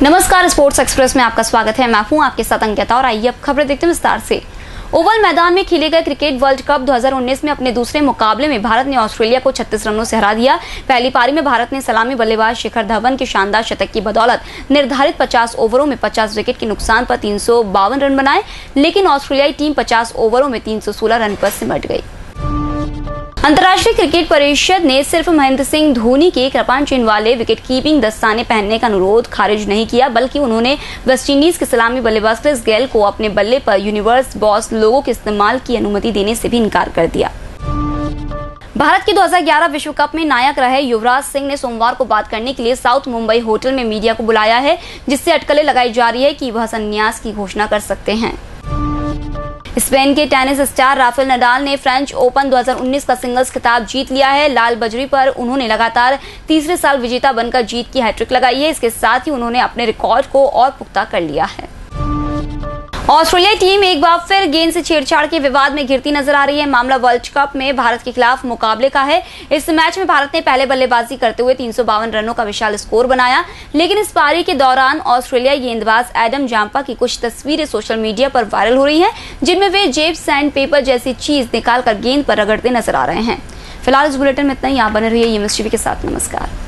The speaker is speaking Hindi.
नमस्कार, स्पोर्ट्स एक्सप्रेस में आपका स्वागत है। मैं हूं आपके साथ अंकिता और आइए अब खबरें देखते हैं विस्तार से। ओवल मैदान में खेले गए क्रिकेट वर्ल्ड कप 2019 में अपने दूसरे मुकाबले में भारत ने ऑस्ट्रेलिया को 36 रनों से हरा दिया। पहली पारी में भारत ने सलामी बल्लेबाज शिखर धवन के शानदार शतक की बदौलत निर्धारित 50 ओवरों में 50 विकेट के नुकसान पर 352 रन बनाए, लेकिन ऑस्ट्रेलियाई टीम 50 ओवरों में 316 रन पर सिमट गई। अंतर्राष्ट्रीय क्रिकेट परिषद ने सिर्फ महेंद्र सिंह धोनी के कृपाण चिन्ह वाले विकेट कीपिंग दस्ताने पहनने का अनुरोध खारिज नहीं किया, बल्कि उन्होंने वेस्टइंडीज के सलामी बल्लेबाज क्रिस गेल को अपने बल्ले पर यूनिवर्स बॉस लोगो के इस्तेमाल की अनुमति देने से भी इनकार कर दिया। भारत के 2011 विश्व कप में नायक रहे युवराज सिंह ने सोमवार को बात करने के लिए साउथ मुंबई होटल में मीडिया को बुलाया है, जिससे अटकलें लगाई जा रही है कि वह संन्यास की घोषणा कर सकते हैं। स्पेन के टेनिस स्टार राफेल नडाल ने फ्रेंच ओपन 2019 का सिंगल्स खिताब जीत लिया है। लाल बजरी पर उन्होंने लगातार तीसरे साल विजेता बनकर जीत की हैट्रिक लगाई है। इसके साथ ही उन्होंने अपने रिकॉर्ड को और पुख्ता कर लिया है। ऑस्ट्रेलियाई टीम एक बार फिर गेंद से छेड़छाड़ के विवाद में घिरती नजर आ रही है। मामला वर्ल्ड कप में भारत के खिलाफ मुकाबले का है। इस मैच में भारत ने पहले बल्लेबाजी करते हुए 352 रनों का विशाल स्कोर बनाया, लेकिन इस पारी के दौरान ऑस्ट्रेलियाई गेंदबाज एडम जाम्पा की कुछ तस्वीरें सोशल मीडिया पर वायरल हो रही हैं, जिनमें वे जेब सैंड पेपर जैसी चीज निकालकर गेंद पर रगड़ते नजर आ रहे हैं। फिलहाल इस बुलेटिन में इतना ही। आप बने रहिए यूएमएस टीवी के साथ। नमस्कार।